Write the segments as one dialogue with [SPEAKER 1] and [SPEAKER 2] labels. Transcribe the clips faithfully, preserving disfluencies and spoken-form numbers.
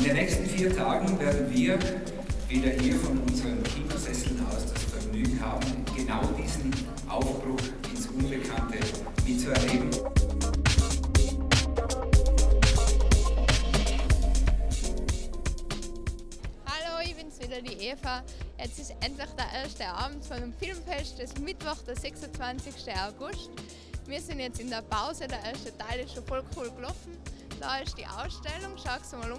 [SPEAKER 1] den nächsten vier Tagen werden wir wieder hier von unseren Kinosesseln aus das Vergnügen haben, genau diesen Aufbruch ins Unbekannte mitzuerleben.
[SPEAKER 2] Hallo, ich bin's wieder, die Eva. Jetzt ist endlich der erste Abend von dem Filmfest, das ist Mittwoch, der sechsundzwanzigste August. Wir sind jetzt in der Pause, der erste Teil ist schon voll cool gelaufen. Da ist die Ausstellung, schau mal um.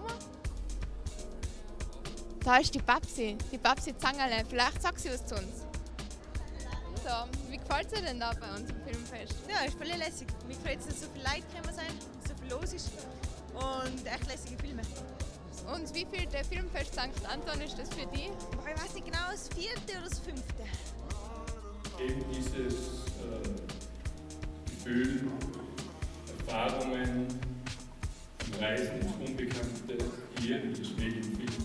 [SPEAKER 2] Da ist die Babsi, die Babsi Zangerle. Vielleicht sagt sie was zu uns. So, wie gefällt es dir denn da bei uns im Filmfest?
[SPEAKER 3] Ja, ist voll lässig. Mir gefällt es, dass so viele Leute gekommen sind, so viel los ist und echt lässige Filme.
[SPEAKER 2] Und wie viel der Filmfest Sankt Anton ist das für dich?
[SPEAKER 3] Ich weiß nicht genau, das vierte oder das fünfte.
[SPEAKER 4] Eben dieses äh, Gefühl, Erfahrungen, Reisen ins Unbekannte hier in das Medienfilm